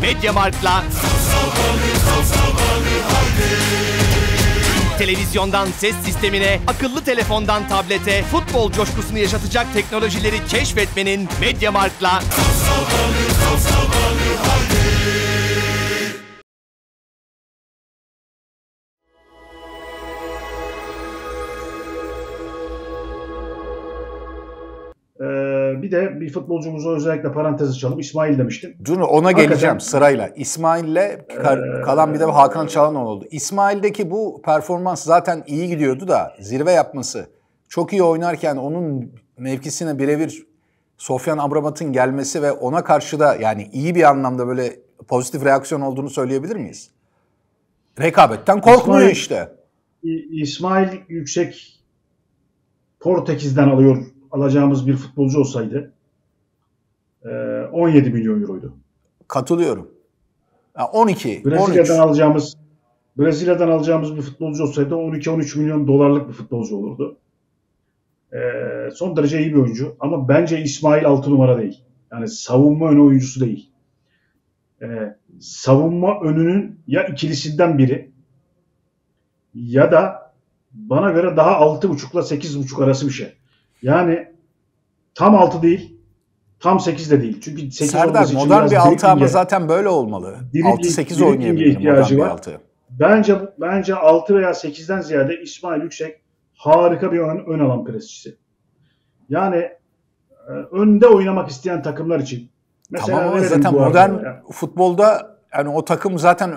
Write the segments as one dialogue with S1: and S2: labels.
S1: Mediamarkt'la televizyondan ses sistemine, akıllı telefondan tablete, futbol coşkusunu yaşatacak teknolojileri keşfetmenin Mediamarkt'la
S2: bir de bir futbolcumuzu özellikle parantez açalım. İsmail demiştim.
S3: Dur, ona geleceğim sırayla. İsmail'le kalan bir de Hakan Çalhanoğlu oldu. İsmail'deki bu performans zaten iyi gidiyordu da zirve yapması, çok iyi oynarken onun mevkisine birebir Sofyan Amrabat'ın gelmesi ve ona karşı da yani iyi bir anlamda böyle pozitif reaksiyon olduğunu söyleyebilir miyiz? Rekabetten korkmuyor işte.
S2: İsmail Yüksek Portekiz'den alacağımız bir futbolcu olsaydı 17 milyon euroydu.
S3: Katılıyorum. 12,
S2: Brezilya'dan alacağımız bir futbolcu olsaydı 12-13 milyon dolarlık bir futbolcu olurdu. Son derece iyi bir oyuncu ama bence İsmail 6 numara değil. Yani savunma önü oyuncusu değil. Savunma önünün ya ikilisinden biri ya da bana göre daha 6.5 ile 8.5 arası bir şey. Yani tam 6 değil, tam 8 de değil. Çünkü 8
S3: Serdar modern bir 6 ama zaten böyle olmalı. 6-8 oynayabilir modern bir 6.
S2: Bence 6 veya 8'den ziyade İsmail Yüksek harika bir ön alan presçisi. Yani önde oynamak isteyen takımlar için.
S3: Mesela tamam, zaten modern futbolda yani o takım zaten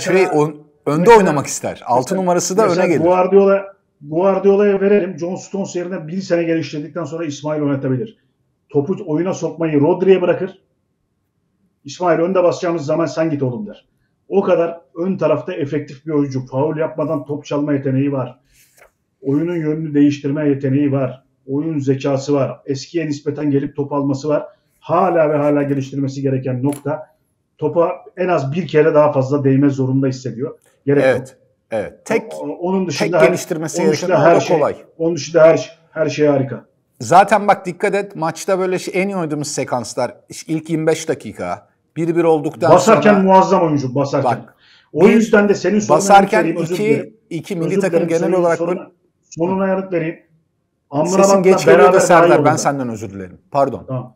S3: önde oynamak ister. 6 numarası da öne gelir.
S2: Guardiola'ya verelim. John Stones yerine 1 sene geliştirdikten sonra İsmail oynatabilir. Topu oyuna sokmayı Rodri'ye bırakır. İsmail önde basacağımız zaman sen git oğlum der. O kadar ön tarafta efektif bir oyuncu. Faul yapmadan top çalma yeteneği var. Oyunun yönünü değiştirme yeteneği var. Oyun zekası var. Eskiye nispeten gelip top alması var. Hala ve hala geliştirmesi gereken nokta. Topa en az bir kere daha fazla değme zorunda hissediyor.
S3: Evet.
S2: Onun dışında
S3: tek geliştirmesi gereken kolay.
S2: Onun dışında her şey harika.
S3: Zaten bak dikkat et, maçta böyle en iyi oynadığımız sekanslar ilk 25 dakika 1-1 olduktan
S2: basarken
S3: sonra
S2: muazzam oyuncu basarken. Bak, o yüzden de senin soruna
S3: basarken iki milli takım genel olarak
S2: sonuna yanıt vereyim.
S3: Sesin geç geliyor da Serdar, ben senden özür dilerim. Pardon.
S2: Tamam.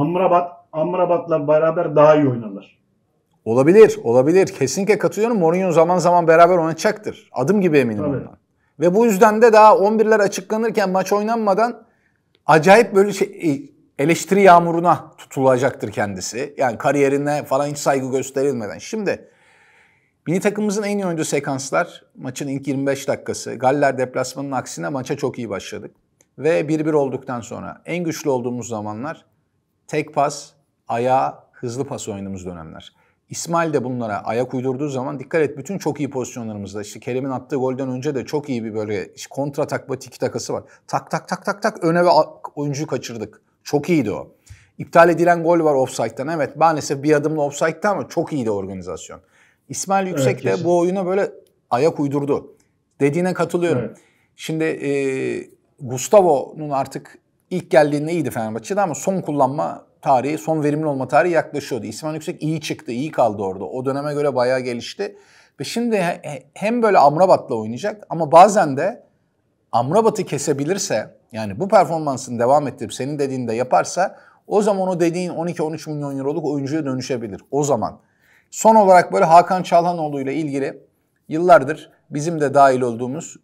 S2: Amrabat'la beraber daha iyi oynarlar.
S3: Olabilir. Kesinlikle katılıyorum. Mourinho zaman zaman beraber oynayacaktır. Adım gibi eminim ondan. Ve bu yüzden de daha 11'ler açıklanırken maç oynanmadan acayip böyle eleştiri yağmuruna tutulacaktır kendisi. Yani kariyerine falan hiç saygı gösterilmeden. Şimdi milli takımımızın en iyi oynadığı sekanslar maçın ilk 25 dakikası. Galler deplasmanının aksine maça çok iyi başladık. Ve 1-1 olduktan sonra en güçlü olduğumuz zamanlar tek pas, ayağa, hızlı pas oynadığımız dönemler. İsmail de bunlara ayak uydurduğu zaman dikkat et, bütün çok iyi pozisyonlarımızda işte Kerem'in attığı golden önce de çok iyi bir böyle kontra atak ve tiki takası var. Tak öne ve oyuncuyu kaçırdık. Çok iyiydi o. İptal edilen gol var offside'den. Evet maalesef bir adımla offside'da ama çok iyiydi organizasyon. İsmail Yüksek de bu oyuna böyle ayak uydurdu. Dediğine katılıyorum. Evet. Şimdi Gustavo'nun artık ilk geldiğinde iyiydi Fenerbahçe'de ama son kullanma tarihi, son verimli olma tarihi yaklaşıyordu. İsmail Yüksek iyi çıktı, iyi kaldı orada. O döneme göre bayağı gelişti. Ve şimdi hem böyle Amrabat'la oynayacak ama bazen de Amrabat'ı kesebilirse, yani bu performansını devam ettirip senin dediğini de yaparsa o zaman o dediğin 12-13 milyon euroluk oyuncuya dönüşebilir. O zaman. Son olarak böyle Hakan Çalhanoğlu ile ilgili yıllardır bizim de dahil olduğumuz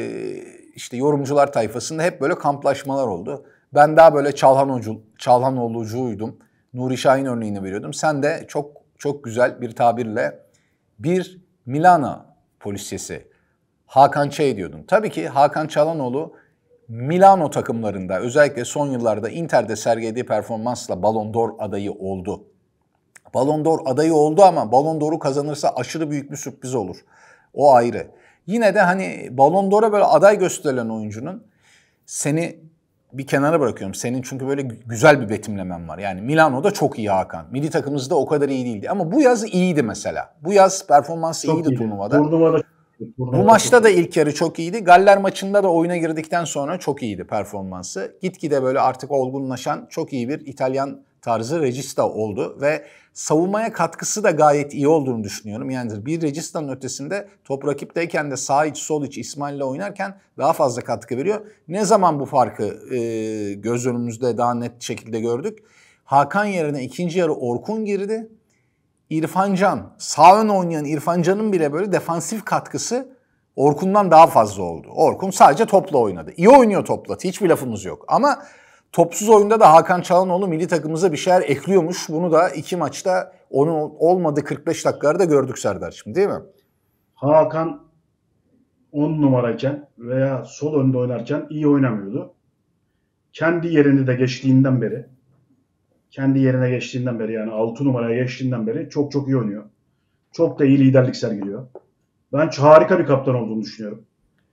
S3: işte yorumcular tayfasında hep böyle kamplaşmalar oldu. Ben daha böyle Çalhanoğlucuydum. Nuri Şahin örneğini veriyordum. Sen de çok güzel bir tabirle bir Milano polisyesi Hakan Çey diyordun. Tabii ki Hakan Çalhanoğlu Milano takımlarında özellikle son yıllarda Inter'de sergilediği performansla Ballon d'Or adayı oldu. Ballon d'Or adayı oldu ama Ballon d'Or'u kazanırsa aşırı büyük bir sürpriz olur. O ayrı. Yine de hani Ballon d'Or'a böyle aday gösterilen oyuncunun seni bir kenara bırakıyorum. Senin çünkü böyle güzel bir betimlemen var. Yani Milano'da çok iyi Hakan. Milli takımımızda o kadar iyi değildi. Ama bu yaz iyiydi mesela. Bu yaz performansı çok iyiydi turnuvada. Bu maçta da ilk yarı çok iyiydi. Galler maçında da oyuna girdikten sonra çok iyiydi performansı. Gitgide böyle artık olgunlaşan çok iyi bir İtalyan tarzı Regista oldu ve savunmaya katkısı da gayet iyi olduğunu düşünüyorum. Yani bir Regista'nın ötesinde top rakipteyken de sağ iç sol iç İsmail'le oynarken daha fazla katkı veriyor. Ne zaman bu farkı göz önümüzde daha net şekilde gördük? Hakan yerine ikinci yarı Orkun girdi. İrfan Can, sağ ön oynayan İrfan Can'ın bile böyle defansif katkısı Orkun'dan daha fazla oldu. Orkun sadece topla oynadı. İyi oynuyor topla, hiçbir lafımız yok. Ama topsuz oyunda da Hakan Çalhanoğlu milli takımımıza bir şeyler ekliyormuş. Bunu da 2 maçta onun olmadığı 45 dakikalarda gördük Serdar'cığım, değil mi?
S2: Hakan 10 numarayken veya sol önde oynarken iyi oynamıyordu. Kendi yerine geçtiğinden beri yani 6 numaraya geçtiğinden beri çok çok iyi oynuyor. Çok da iyi liderlik sergiliyor. Ben harika bir kaptan olduğunu düşünüyorum.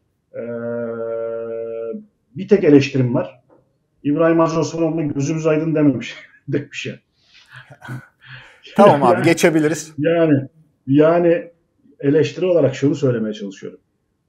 S2: Bir tek eleştirim var. İbrahim Hacı Osmanoğlu'nun gözümüz aydın dememiş. demiş ya.
S3: Tamam abi, geçebiliriz.
S2: Yani eleştiri olarak şunu söylemeye çalışıyorum.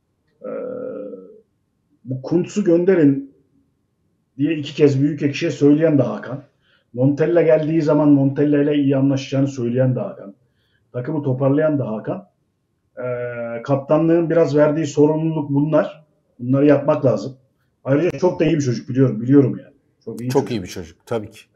S2: Bu Kuntz'u gönderin diye 2 kez büyük ekşiye söyleyen de Hakan. Montella geldiği zaman Montella ile iyi anlaşacağını söyleyen de Hakan. Takımı toparlayan da Hakan. Kaptanlığın biraz verdiği sorumluluk bunlar. Bunları yapmak lazım. Ayrıca çok da iyi bir çocuk, biliyorum yani.
S3: Çok iyi bir çocuk tabii ki.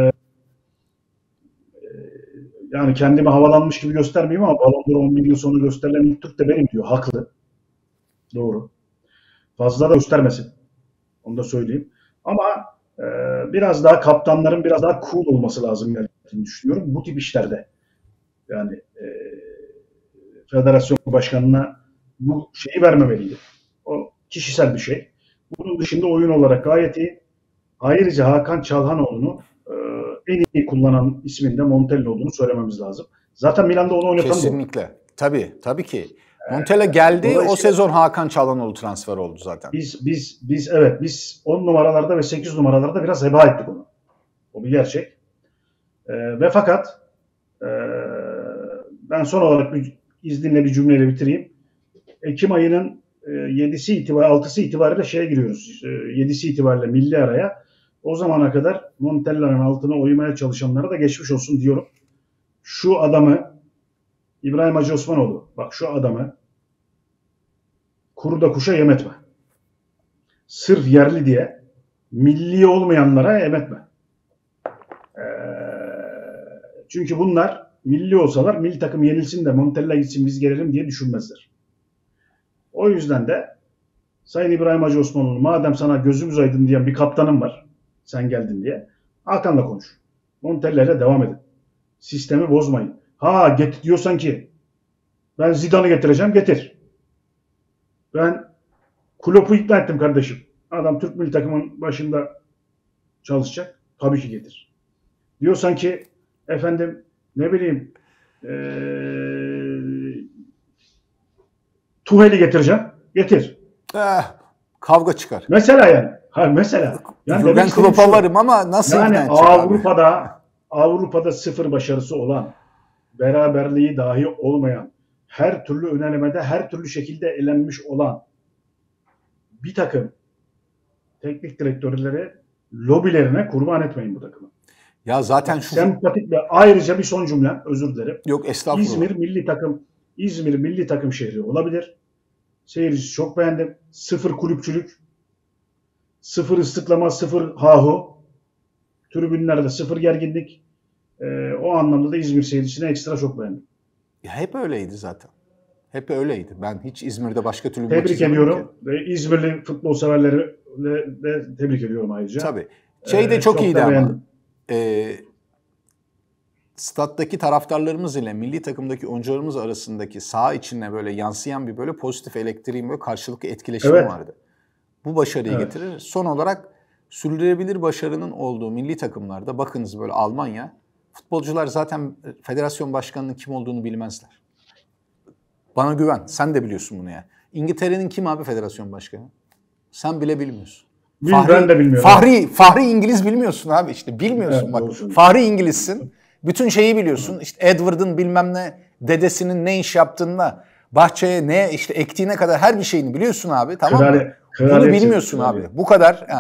S2: Yani kendimi havalanmış gibi göstermeyeyim ama Ballon d'Or 11 yıl sonra gösterilen ilk Türk de benim diyor. Haklı. Doğru. Fazla da göstermesin. Onu da söyleyeyim. Ama biraz daha kaptanların biraz daha cool olması lazım gerektiğini düşünüyorum. Bu tip işlerde. Yani federasyon başkanına bu şeyi vermemeliydi. O kişisel bir şey. Bunun dışında oyun olarak gayet iyi. Ayrıca Hakan Çalhanoğlu'nu en iyi kullanan isminde Montella olduğunu söylememiz lazım. Zaten Milan'da onu oynatan
S3: Kesinlikle. Tabii ki. Montella geldi, o sezon Hakan Çalhanoğlu transfer oldu zaten.
S2: Biz 10 numaralarda ve 8 numaralarda biraz heba ettik onu. O bir gerçek. Ve fakat ben son olarak izninle bir cümleyle bitireyim. Ekim ayının 6'sı itibariyle şeye giriyoruz. 7'si itibariyle milli araya. O zamana kadar Montella'nın altına oymaya çalışanlara da geçmiş olsun diyorum. Şu adamı İbrahim Hacı Osmanoğlu, bak şu adamı kuru da kuşa yem etme. Sırf yerli diye milli olmayanlara yem etme. Çünkü bunlar milli olsalar milli takım yenilsin de Montella gitsin biz gelelim diye düşünmezler. O yüzden de Sayın İbrahim Hacı Osmanoğlu, madem sana gözümüz aydın diyen bir kaptanım var, sen geldin diye, Hakan'la konuş. Montella ile devam edin. Sistemi bozmayın. Get diyorsan ki ben Zidane'ı getireceğim, getir. Ben Klopp'u ikna ettim kardeşim. Adam Türk milli takımın başında çalışacak. Tabii ki getir. Diyorsan ki efendim ne bileyim Tuhel'i getireceğim. Getir.
S3: Kavga çıkar.
S2: Mesela yani. Mesela. Yani
S3: ben Klopp'a varım ama nasıl
S2: yani
S3: Avrupa'da
S2: Avrupa'da sıfır başarısı olan, beraberliği dahi olmayan, her türlü önelemede her türlü şekilde elenmiş olan bir takım teknik direktörleri lobilerine kurban etmeyin bu takımı.
S3: Ya zaten
S2: sempatik ve ayrıca bir son cümlem, özür dilerim.
S3: Yok estağfurullah.
S2: İzmir milli takım şehri olabilir. Seyircisi çok beğendim. Sıfır kulüpçülük, sıfır ıslıklama, sıfır hahu. Tribünlerde sıfır gerginlik. O anlamda da İzmir seyircisine ekstra çok beğendim.
S3: Ya hep öyleydi zaten. Hep öyleydi. Ben hiç İzmir'de başka türlü
S2: tebrik ediyorum. Ve İzmirli futbol severleri de tebrik ediyorum ayrıca.
S3: Tabii. De çok iyiydi ama. Stat'taki taraftarlarımız ile milli takımdaki oyuncularımız arasındaki saha içine böyle yansıyan bir böyle pozitif elektriğin böyle karşılıklı etkileşimi vardı. Bu başarıyı getirir. Son olarak sürdürülebilir başarının olduğu milli takımlarda bakınız böyle Almanya, futbolcular zaten federasyon başkanının kim olduğunu bilmezler. Bana güven. Sen de biliyorsun bunu ya. İngiltere'nin kim abi federasyon başkanı? Sen bile bilmiyorsun.
S2: Ben de bilmiyorum.
S3: Fahri İngiliz bilmiyorsun abi işte. Bilmiyorsun bak. Olsun. Fahri İngilizsin. Bütün şeyi biliyorsun. İşte Edward'ın bilmem ne dedesinin ne iş yaptığına, bahçeye ne işte ektiğine kadar her bir şeyini biliyorsun abi. Tamam mı? Bunu bilmiyorsun abi. Bu kadar.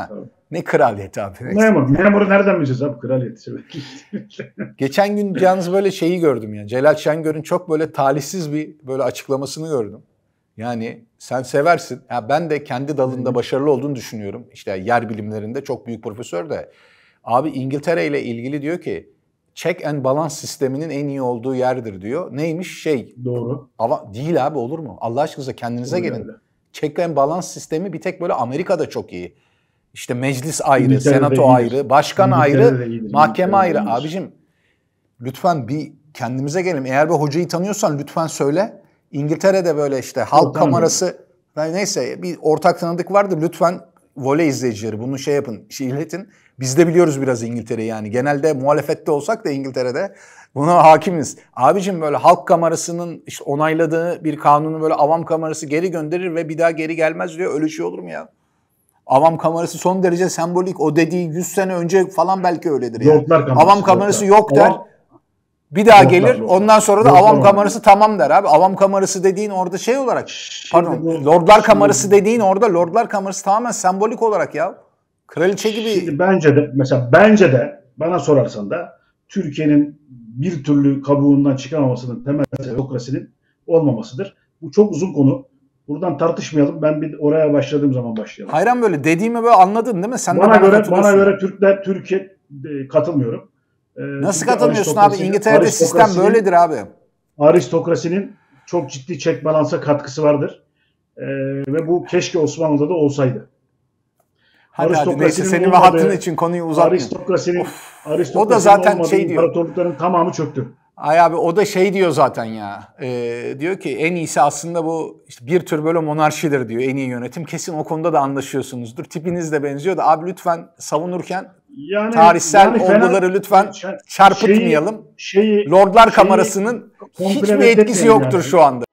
S3: Ne kraliyeti abi.
S2: Memuru nereden bileceğiz abi kraliyeti?
S3: Geçen gün yalnız böyle şeyi gördüm ya. Celal Şengör'ün çok böyle talihsiz bir böyle açıklamasını gördüm. Yani sen seversin. Ya ben de kendi dalında başarılı olduğunu düşünüyorum. İşte yer bilimlerinde çok büyük profesör de. Abi İngiltere ile ilgili diyor ki check and balance sisteminin en iyi olduğu yerdir diyor. Neymiş
S2: Doğru.
S3: Değil abi, olur mu? Allah aşkınıza kendinize gelin.
S2: Öyle.
S3: Check and balance sistemi bir tek böyle Amerika'da çok iyi. İşte meclis ayrı,
S2: İngiltere'de
S3: senato
S2: iyidir.
S3: ayrı, başkan
S2: İngiltere'de
S3: ayrı,
S2: iyidir.
S3: mahkeme ayrı.
S2: İngiltere'de iyidir.
S3: Abicim lütfen bir kendimize gelin. Eğer bir hocayı tanıyorsan lütfen söyle. İngiltere'de böyle işte halk kamerası, neyse bir ortak tanıdık vardır. Lütfen voley izleyicileri bunu şey yapın, iletin. Biz de biliyoruz biraz İngiltere'yi yani. Genelde muhalefette olsak da İngiltere'de buna hakimiz. Abicim böyle halk kamerasının işte onayladığı bir kanunu böyle avam kamerası geri gönderir ve bir daha geri gelmez diyor. Öyle şey olur mu ya? Avam kamerası son derece sembolik. O dediği 100 sene önce falan belki öyledir yani. Avam kamerası yok der. Bir daha gelir. Ondan sonra da avam kamerası tamam der abi. Avam kamerası dediğin orada şey olarak, pardon, Lordlar kamerası dediğin orada Lordlar kamerası tamamen sembolik olarak ya. Kraliçe gibi.
S2: Şimdi bence de bana sorarsan da Türkiye'nin bir türlü kabuğundan çıkamamasının temel sebebi demokrasinin olmamasıdır. Bu çok uzun konu. Buradan tartışmayalım. Ben bir oraya başladığım zaman başlayalım.
S3: Hayran böyle dediğimi böyle anladın değil mi? Sen
S2: bana göre Türkiye katılmıyorum.
S3: Nasıl katılmıyorsun abi? İngiltere'de sistem böyledir abi.
S2: Aristokrasinin çok ciddi check balance'a katkısı vardır. Ve bu keşke Osmanlı'da da olsaydı.
S3: Hadi neyse senin ve hattın için konuyu uzatmayayım.
S2: Aristokrasinin
S3: o da zaten şey diyor.
S2: İmparatorlukların tamamı çöktü.
S3: Ay abi o da şey diyor zaten ya. Diyor ki en iyisi aslında bu işte bir tür böyle monarşidir diyor, en iyi yönetim. Kesin o konuda da anlaşıyorsunuzdur. Tipiniz de benziyor da abi lütfen savunurken tarihsel olguları lütfen çarpıtmayalım. Lordlar kamerasının hiçbir etkisi yoktur şu anda.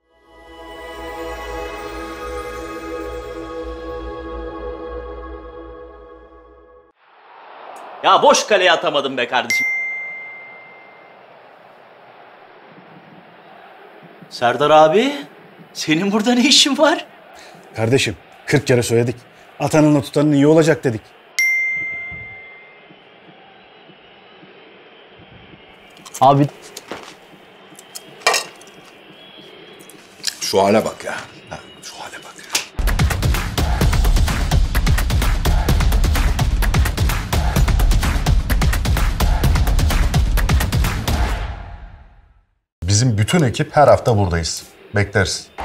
S4: Ya boş kaleye atamadım be kardeşim. Serdar abi, senin burada ne işin var?
S5: Kardeşim 40 kere söyledik. Atanınla tutanın iyi olacak dedik.
S4: Abi
S6: Şu hale bak ya. Şu hale bak ya. Bizim bütün ekip her hafta buradayız. Bekleriz.